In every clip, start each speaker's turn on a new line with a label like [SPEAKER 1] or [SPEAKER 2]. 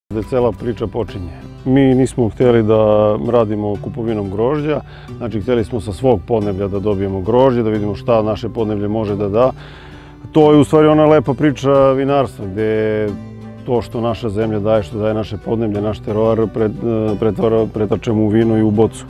[SPEAKER 1] Gde cela priča počinje. Mi nismo htjeli da radimo kupovinom grožđa, znači htjeli smo sa svog podneblja da dobijemo grožđe, da vidimo šta naše podneblje može da da. To je u stvari ona lepa priča vinarstva, gde to što naša zemlja daje, što daje naše podneblje, naš teroar, pretačemo u vino i u bocu.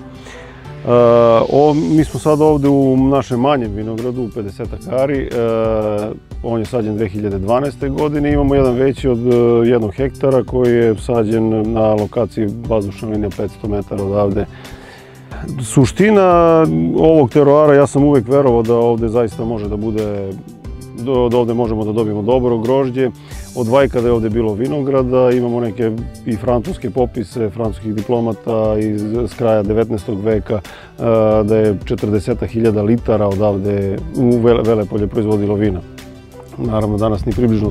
[SPEAKER 1] Mi smo sad ovde u našem manjem vinogradu, u 50 ari. On je sađen 2012. godine. Imamo jedan veći od 1 hektara koji je sađen na lokaciji vazdušna linija 500 metara odavde. Suština ovog teroara, ja sam uvek verovao da ovde zaista može da bude, da ovde možemo da dobijemo dobro grožđe. Od vajka da je ovde bilo vinograda, imamo neke i francuske popise, francuskih diplomata iz kraja 19. veka, da je 40.000 litara odavde u Velepolje proizvodilo vina. Naravno, danas ni približno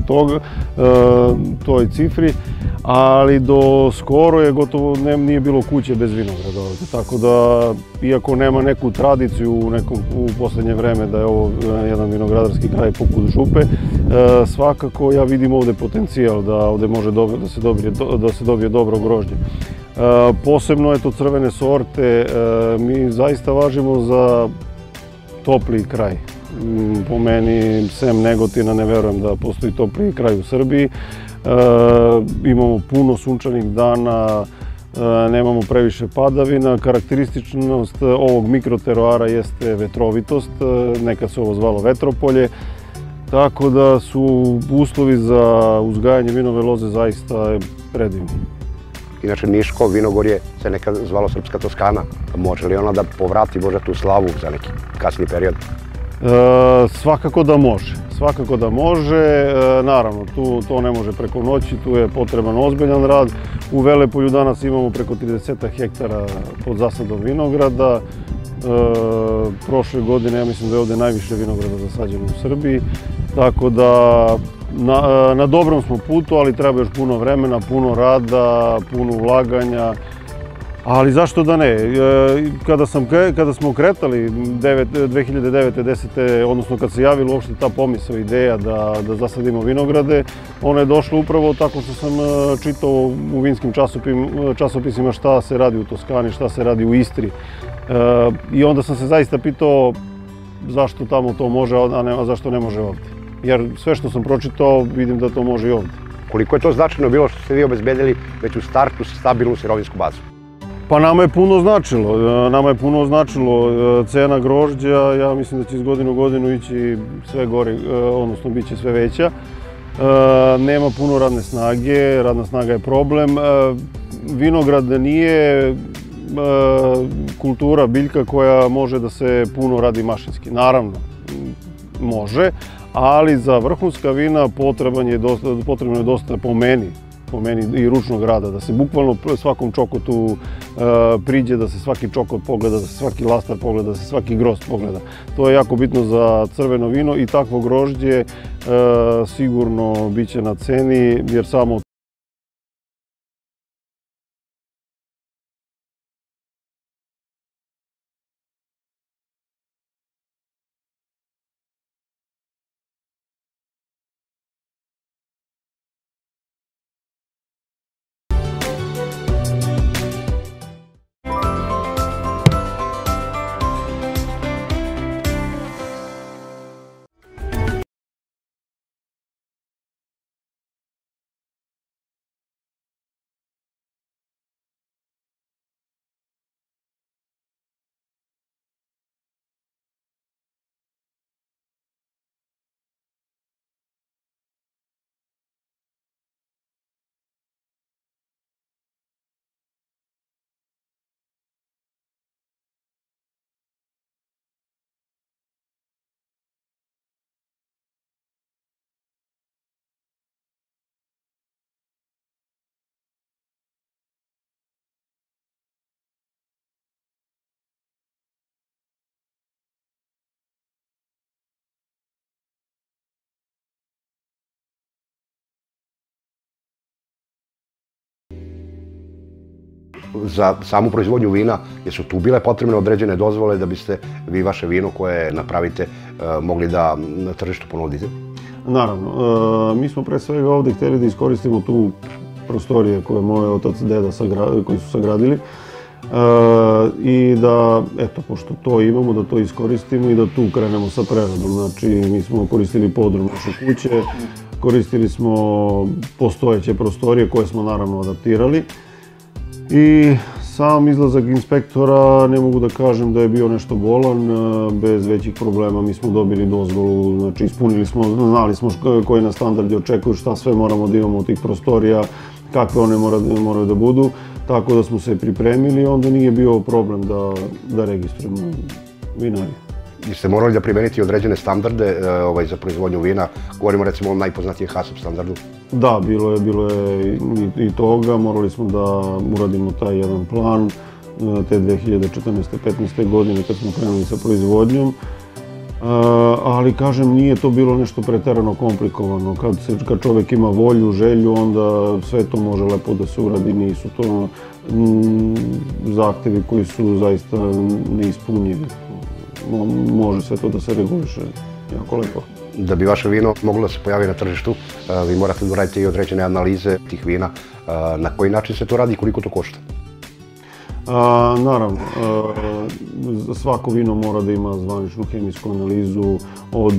[SPEAKER 1] toj cifri, ali do skoro je gotovo nije bilo kuće bez vinograda ovde. Tako da, iako nema neku tradiciju u poslednje vreme da je ovo jedan vinogradarski kraj poput Župe, svakako ja vidim ovde potencijal da ovde može da se dobije dobro grožđe. Posebno je to crvene sorte, mi zaista važimo za topli kraj. Po meni, sem Negotina, ne verujem da postoji topliji kraj u Srbiji. Imamo puno sunčanih dana, nemamo previše padavina. Karakterističnost ovog mikroteroara jeste vetrovitost, nekad se ovo zvalo vetropolje, tako da su uslovi za uzgajanje vinove loze zaista predivni.
[SPEAKER 2] Inače, Niško vinogorje se nekad zvalo Srpska Toskana. Može li ona da povrati možda tu slavu za neki kasni period?
[SPEAKER 1] Svakako da može. Svakako da može. Naravno, to ne može preko noći, tu je potreban ozbiljan rad. U Velepolju danas imamo preko 30 hektara pod zasadom vinograda. Prošle godine, ja mislim da je ovde najviše vinograda zasađeno u Srbiji. Tako da, na dobrom smo putu, ali treba još puno vremena, puno rada, puno ulaganja. Ali zašto da ne? Kada smo kretali 2009. 10. odnosno kad se javila uopšte ta pomisao, ideja da zasadimo vinograde, ona je došla upravo tako što sam čitao u vinskim časopisima šta se radi u Toskani, šta se radi u Istri. I onda sam se zaista pitao zašto tamo to može, a zašto ne može ovde. Jer sve što sam pročitao vidim da to može i ovde.
[SPEAKER 2] Koliko je to značajno bilo što ste vi obezbedili već u startu stabilnu sirovinsku bazu?
[SPEAKER 1] Pa nama je puno značilo cena grožđa, ja mislim da će iz godine u godinu ići sve gore, odnosno bit će sve veća. Nema puno radne snage, radna snaga je problem. Vinograd nije kultura, biljka koja može da se puno radi mašinski. Naravno, može, ali za vrhunska vina potrebno je dosta po meni i ručnog rada, da se bukvalno svakom čokotu priđe, da se svaki čokot pogleda, da se svaki lastar pogleda, da se svaki grozd pogleda. To je jako bitno za crveno vino i takvo grožđe sigurno bit će na ceni, jer samo
[SPEAKER 2] za samu proizvodnju vina, jesu tu bile potrebne određene dozvole da biste vi vaše vino koje napravite mogli da na tržištu ponudite?
[SPEAKER 1] Naravno, mi smo pre svega ovde hteli da iskoristimo tu prostorije koje je moj otac, deda koji su sagradili. I da, eto, pošto to imamo, da to iskoristimo i da tu krenemo sa preradom. Znači, mi smo koristili podrum naše kuće, koristili smo postojeće prostorije koje smo naravno adaptirali. I sam izlazak inspektora, ne mogu da kažem da je bio nešto bolan, bez većih problema. Mi smo dobili dozvolu, znači ispunili smo, znali smo koji nas standardi očekuju, šta sve moramo da imamo od tih prostorija, kakve one moraju da budu. Tako da smo se pripremili i onda nije bio problem da registrujemo vinariju.
[SPEAKER 2] Jeste morali da primeniti određene standarde za proizvodnju vina? Govorimo recimo o najpoznatijem HACCP standardu.
[SPEAKER 1] Da, bilo je i toga. Morali smo da uradimo taj jedan plan te 2014-15. godine kad smo krenuli sa proizvodnjom. Ali, kažem, nije to bilo nešto preterano komplikovano. Kad čovek ima volju, želju, onda sve to može lepo da se uradi. Nisu to zahtevi koji su zaista neispunjivi. Može sve to da se reguliše jako lepo.
[SPEAKER 2] Da bi vaše vino moglo da se pojavi na tržištu, vi morate da uradite i određene analize tih vina. Na koji način se to radi i koliko to košta?
[SPEAKER 1] Naravno, svako vino mora da ima zvaničnu hemijsku analizu od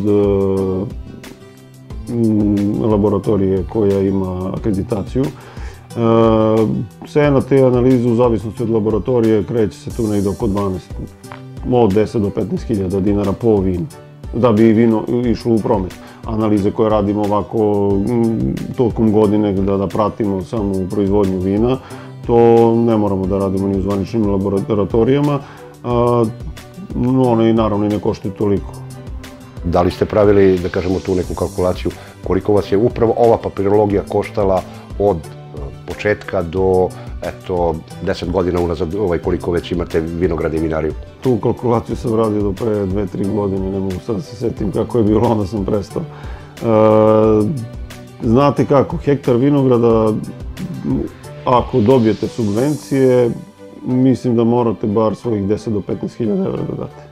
[SPEAKER 1] laboratorije koja ima akreditaciju. Cena te analize u zavisnosti od laboratorije kreće se tu negde oko 10 do 15.000 dinara po vinu, da bi vino išlo u promet. Analize koje radimo ovako tokom godine da pratimo samo u proizvodnju vina, to ne moramo da radimo ni u zvaničnim laboratorijama, one naravno i ne koštaju toliko.
[SPEAKER 2] Da li ste pravili, da kažemo, tu neku kalkulaciju koliko vas je upravo ova papirologija koštala od početka do, eto, 10 godina unazad, koliko već imate vinograda i vinariju?
[SPEAKER 1] Tu kalkulaciju sam radio do pre 2-3 godine, ne mogu sad da se setim kako je bilo, onda sam prestao. Znate kako, hektar vinograda, ako dobijete subvencije, mislim da morate bar svojih 10 do 15.000 evra da date.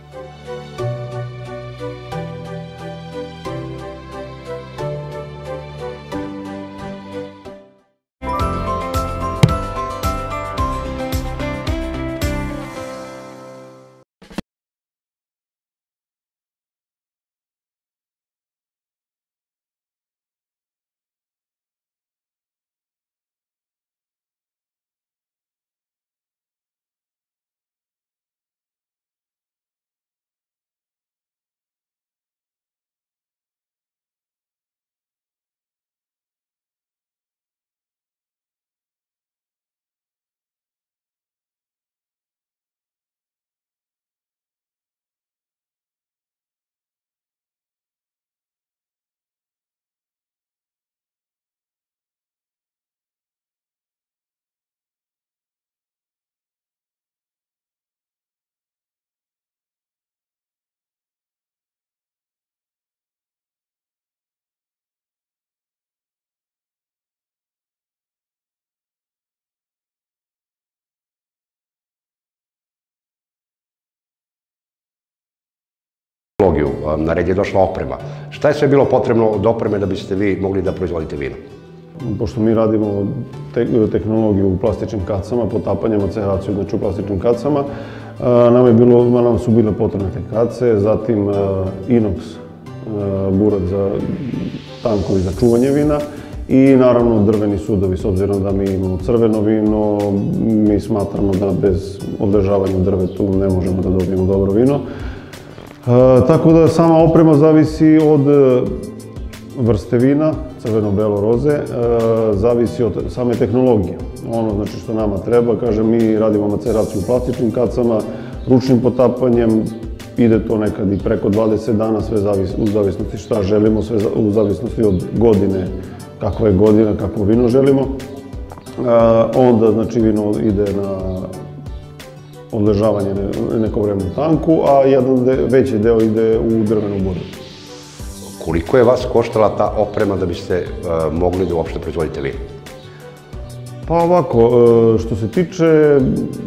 [SPEAKER 2] Na red je došla oprema. Šta je sve bilo potrebno od opreme da biste vi mogli da proizvodite vino?
[SPEAKER 1] Pošto mi radimo tehnologiju u plastičnim kacama, potapanje, maceraciju, znači u plastičnim kacama, nama su bile potrebne te kace, zatim inox burak za tankovi za čuvanje vina i naravno drveni sudovi, s obzirom da mi imamo crveno vino, mi smatramo da bez odležavanja u drvetu ne možemo da dobijemo dobro vino. Tako da sama oprema zavisi od vrste vina, crveno, belo, roze, zavisi od same tehnologije. Ono znači što nama treba, kažem, mi radimo maceraciju u plastičnim kacama, ručnim potapanjem, ide to nekad i preko 20 dana, sve u zavisnosti šta želimo, sve u zavisnosti od godine, kakva je godina, kakvo vino želimo. Onda znači vino ide na odležavanje neko vreme u tanku, a jedan veći deo ide u drvenu budu.
[SPEAKER 2] Koliko je vas koštala ta oprema da biste mogli da uopšte proizvodite vino?
[SPEAKER 1] Pa ovako, što se tiče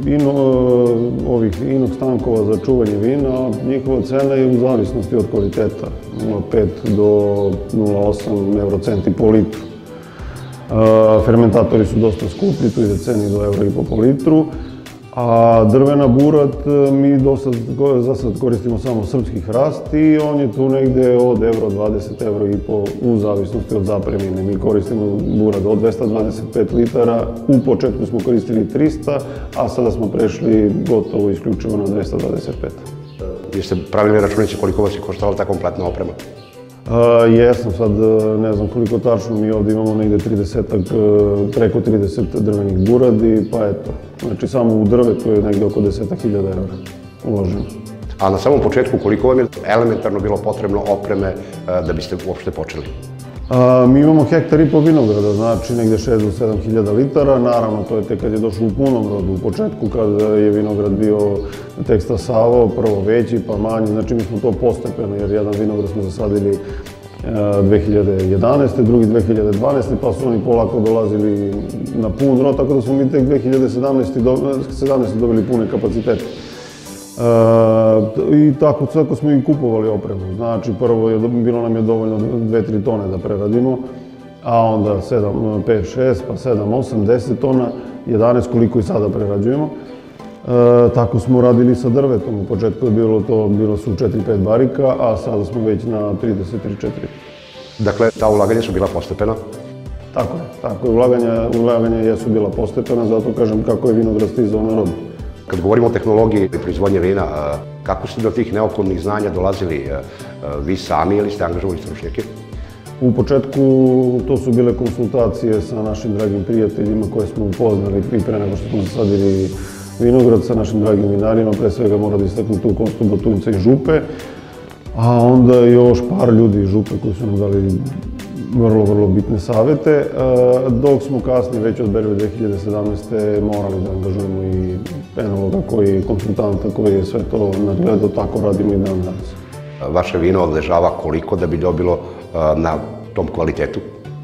[SPEAKER 1] ovih inox tankova za čuvanje vina, njihova cena je u zavisnosti od kvaliteta, 0,5 do 0,8 eurocenti po litru. Fermentatori su dosta skuplji, tu ide ceni do €1,5 po litru. A drvena burat mi za sad koristimo samo srpski hrast i on je tu negde od €20, €1,5 u zavisnosti od zapremine. Mi koristimo burat od 225 litara, u početku smo koristili 300, a sada smo prešli gotovo isključivo na 225.
[SPEAKER 2] Jeste pravili računice koliko vas je koštala ta kompletna oprema?
[SPEAKER 1] Jesam, sad ne znam koliko tačno, mi ovdje imamo negde 30-ak, preko 30 drvenih buradi, pa eto. Znači samo u drvetu je negde oko 10.000 € uloženo.
[SPEAKER 2] A na samom početku koliko vam je elementarno bilo potrebno opreme da biste uopšte počeli?
[SPEAKER 1] Mi imamo 1,5 hektara vinograda, znači negde 6 do 7.000 litara. Naravno, to je tek kad je došlo u punom rodu. U početku kad je vinograd bio tek stasavao, prvo veći pa manji, znači mi smo to postepeno, jer jedan vinograd smo zasadili 2011. drugi 2012. pa su oni polako dolazili na pun rod, tako da smo mi tek 2017. dobili pune kapacitete. I tako smo i kupovali opremu. Znači, prvo bilo nam je dovoljno 2-3 tone da preradimo, a onda 5, 6, pa 7, 8, 10 tona, 11 koliko i sada prerađujemo. Tako smo radili sa drvetom. U početku je bilo su 4-5 barika, a sada smo već na 33-4.
[SPEAKER 2] Dakle, ta ulaganja su bila postepena?
[SPEAKER 1] Tako je. Ulaganja jesu bila postepena, zato kažem kako je vinograd stizao na rodu.
[SPEAKER 2] Kad govorimo o tehnologiji proizvodnje vina, kako ste do tih neophodnih znanja dolazili vi sami ili ste angažovali stručnjake?
[SPEAKER 1] U početku to su bile konsultacije sa našim dragim prijateljima koje smo upoznali i pre nego što smo zasadili vinograd sa našim dragim vinarima, pre svega mora da istaknuti u Kostu, Batunjca i Župe, a onda još par ljudi iz Župe koji su nam dali vrlo bitne savete, dok smo kasnije, već od berbe 2017. morali da angažujemo i enologa konsultanta koji je sve to nadgledao, tako radimo i dan danas.
[SPEAKER 2] Vaše vino odležava koliko da bi dobilo na tom kvalitetu?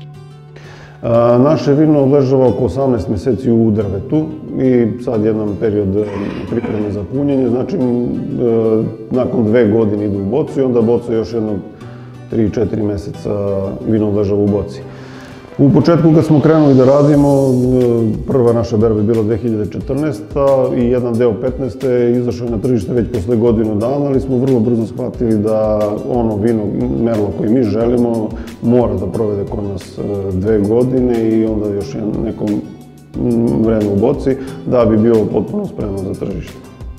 [SPEAKER 1] Naše vino odležava oko 18 meseci u drvetu i sad jedan period pripreme za punjenje, znači nakon 2 godine idu u bocu i onda boca još jednog 3-4 meseca vino odležava u boci. U početku kad smo krenuli da radimo, prva naša berba je bila 2014. i jedan deo 15. izašao je na tržište već posle godinu dana, ali smo vrlo brzo shvatili da ono vino merlo koje mi želimo mora da provede kod nas 2 godine i onda još neko vreme u boci da bi bio potpuno spremno za tržište.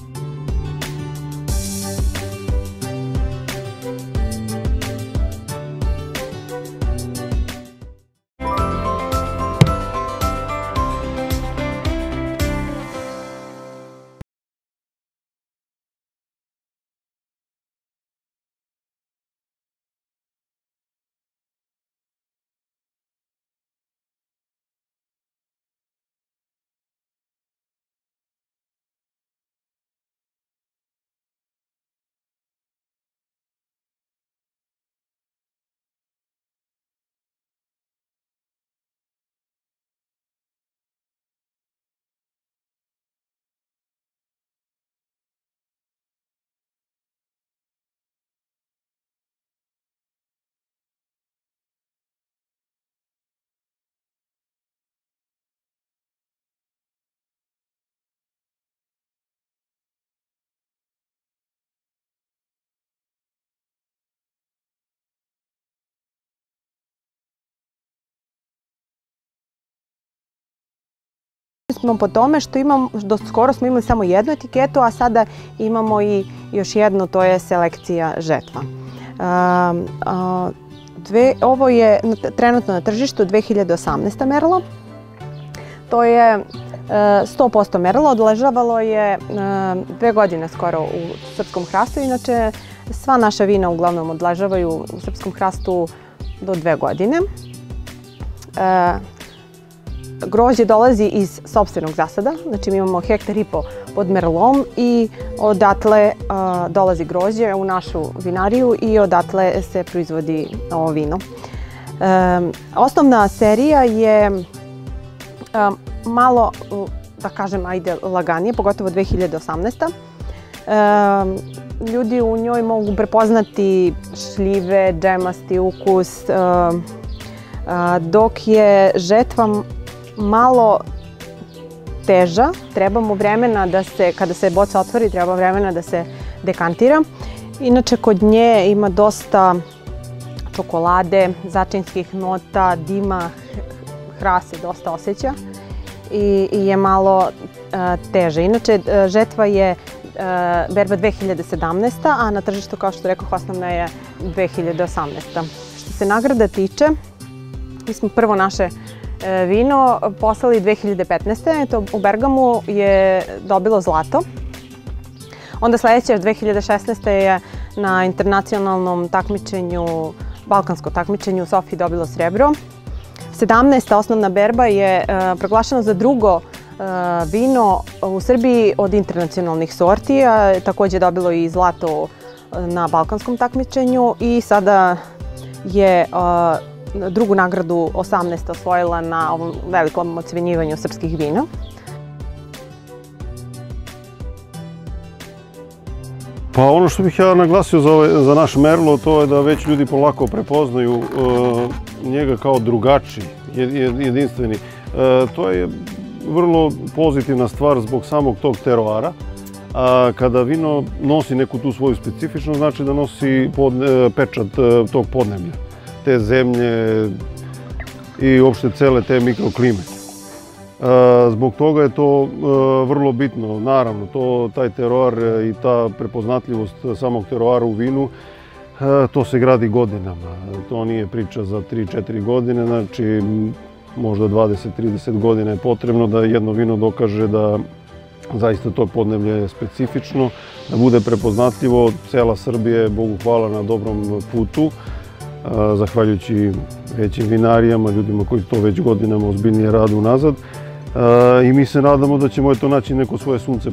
[SPEAKER 3] Smo po tome što do skoro smo imali samo jednu etiketu, a sada imamo i još jednu, to je selekcija žetva. Ovo je trenutno na tržištu 2018. merlo. To je 100% merlo, odležavalo je 2 godine skoro u srpskom hrastu, inače sva naša vina uglavnom odležavaju u srpskom hrastu do 2 godine. Grožđe dolazi iz sopstvenog zasada, znači mi imamo 1,5 hektara pod merlom i odatle dolazi grožđe u našu vinariju i odatle se proizvodi ovo vino. Osnovna serija je malo, da kažem, ajde laganije, pogotovo 2018. Ljudi u njoj mogu prepoznati šljive, džemasti ukus, dok je žetva malo teža, treba mu vremena da se, kada se boca otvori, treba vremena da se dekantira. Inače, kod nje ima dosta čokolade, začinskih nota, dima, hrast se dosta osjeća i je malo teže. Inače, žetva je berba 2017. a na tržištu, kao što rekao, osnovna je 2018. Što se nagrada tiče, mi smo prvo naše vino poslali 2015. To u Bergamu je dobilo zlato. Onda sledeće, 2016. je na internacionalnom takmičenju, balkanskom takmičenju u Sofiji dobilo srebro. 17. osnovna berba je proglašena za drugo vino u Srbiji od internacionalnih sorti, a takođe je dobilo i zlato na balkanskom takmičenju i sada je drugu nagradu 18. osvojila na ovom velikom ocenjivanju srpskih vina.
[SPEAKER 1] Pa ono što bih ja naglasio za naš Merlot, to je da već ljudi polako prepoznaju njega kao drugačiji, jedinstveni. To je vrlo pozitivna stvar zbog samog tog teroara. A kada vino nosi neku tu svoju specifičnost, znači da nosi pečat tog podneblja, te zemlje i uopšte cele te mikroklime. Zbog toga je to vrlo bitno. Naravno, taj teroar i ta prepoznatljivost samog teroara u vinu, to se gradi godinama. To nije priča za 3-4 godine, znači možda 20-30 godina je potrebno da jedno vino dokaže da zaista to podneblje je specifično, da bude prepoznatljivo. Cela Srbija je, Bogu hvala, na dobrom putu, zahvaljujući većim vinarijama, ljudima koji to već godinama ozbiljnije rade unazad. I mi se nadamo da ćemo naći neko svoje sunce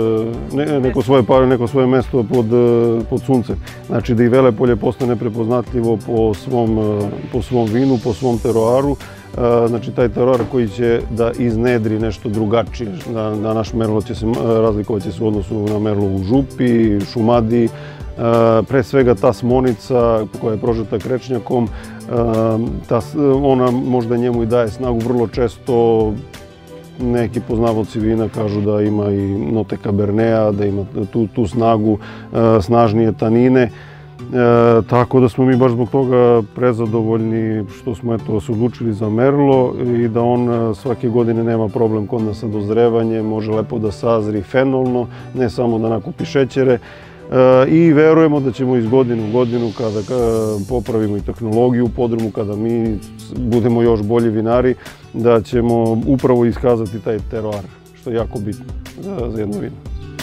[SPEAKER 1] neko svoje mesto pod suncem. Znači da i Velepolje postane prepoznatljivo po svom vinu, po svom teroaru. Znači taj teroar koji će da iznedri nešto drugačije. Na naš Merlot će se razlikovati u odnosu na Merlot u Župi, Šumadiji. Pre svega ta smonica koja je prožeta krečnjakom, ona možda njemu i daje snagu. Vrlo često neki poznavaoci vina kažu da ima i note kabernea, da ima tu snagu, snažnije tanine. Tako da smo mi baš zbog toga prezadovoljni što smo se odlučili za Merlot i da on svake godine nema problem kod nas sa dozrevanjem, može lepo da sazri fenolno, ne samo da nakupi šećere. I verujemo da ćemo iz godine u godinu, kada popravimo i tehnologiju u podrumu, kada mi budemo još bolji vinari, da ćemo upravo iskazati taj teroar, što je jako bitno za jedno vino.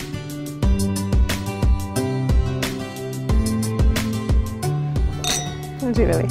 [SPEAKER 3] Živeli!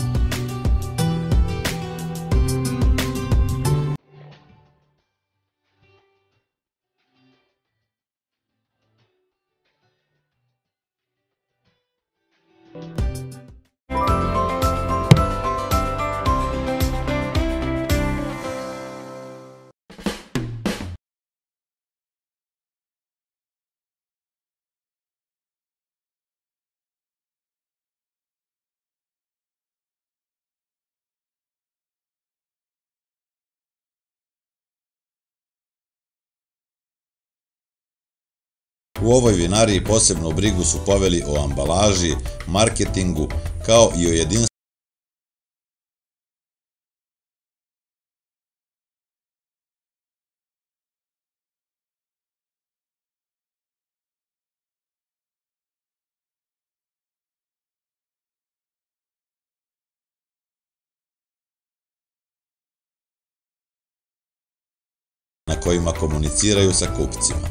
[SPEAKER 4] U ovoj vinariji posebnu brigu su poveli o ambalaži, marketingu, kao i o jedinstvu na kojima komuniciraju sa kupcima.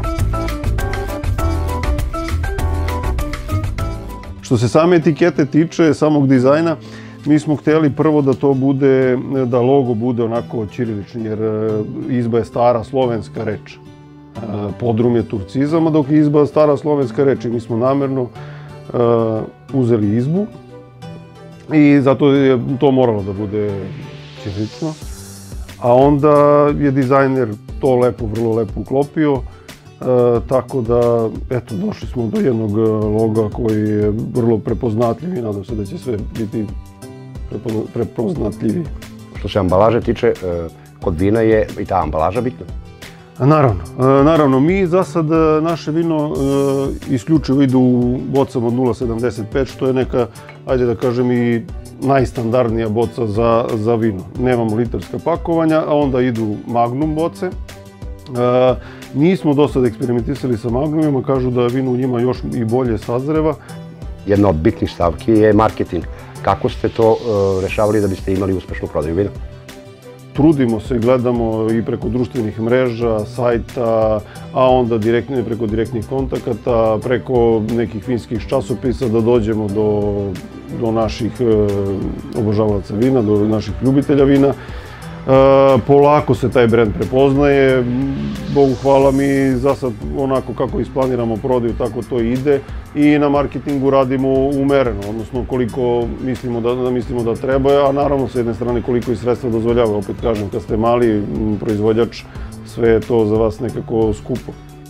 [SPEAKER 1] Što se same etikete tiče, samog dizajna, mi smo hteli prvo da to bude, da logo bude onako ćirilični, jer izba je stara slovenska reč. Podrum je turcizam, a dok je izba stara slovenska reč. I mi smo namerno uzeli izbu i zato je to moralo da bude ćirilično. A onda je dizajner to vrlo lepo uklopio. Tako da, eto, došli smo do jednog loga koji je vrlo prepoznatljiv i nadam se da će sve biti prepoznatljiviji.
[SPEAKER 2] Što se ambalaže tiče, kod vina je i ta ambalaža bitna?
[SPEAKER 1] Naravno, mi za sad naše vino isključivo idu u bocama od 0,75, što je neka, ajde da kažem, i najstandardnija boca za vino. Nemamo litarska pakovanja, a onda idu magnum boce. Nismo do sad eksperimentisali sa magnumima, kažu da vino u njima još i bolje sazreva.
[SPEAKER 2] Jedna od bitnih stavki je marketing. Kako ste to rešavali da biste imali uspešnu prodaju vina?
[SPEAKER 1] Trudimo se, gledamo i preko društvenih mreža, sajta, a onda preko direktnih kontakata, preko nekih vinskih časopisa da dođemo do naših obožavalaca vina, do naših ljubitelja vina. Polako se taj brend prepoznaje, Bogu hvala, mi za sad onako kako isplaniramo prodaju, tako to ide i na marketingu radimo umereno, odnosno koliko mislimo da treba, a naravno sa jedne strane koliko i sredstva dozvoljava. Opet kažem, kad ste mali proizvođač, sve je to za vas nekako skupo.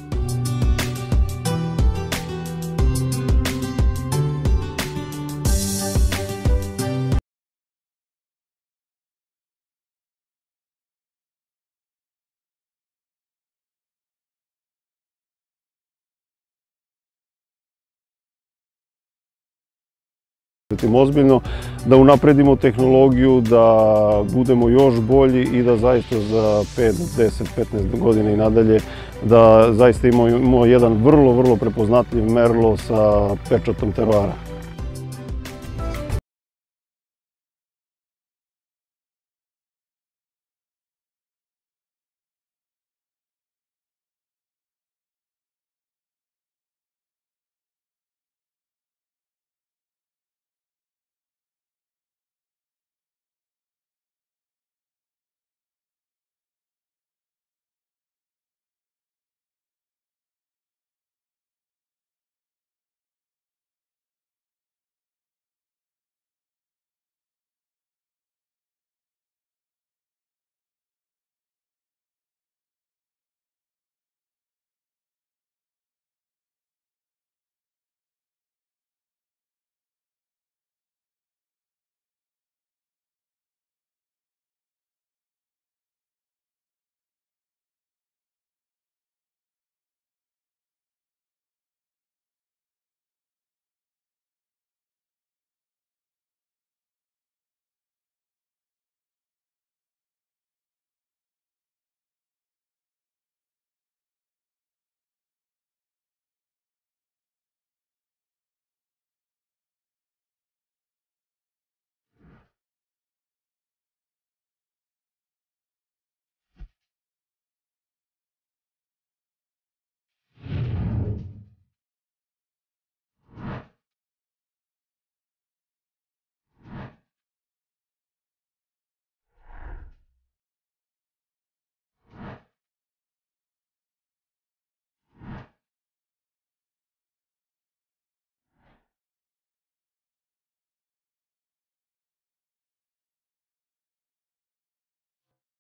[SPEAKER 1] Ozbiljno, da unapredimo tehnologiju, da budemo još bolji i da zaista za 5, 10, 15 godina i nadalje da zaista imamo jedan vrlo prepoznatljiv merlo sa pečatom teroara.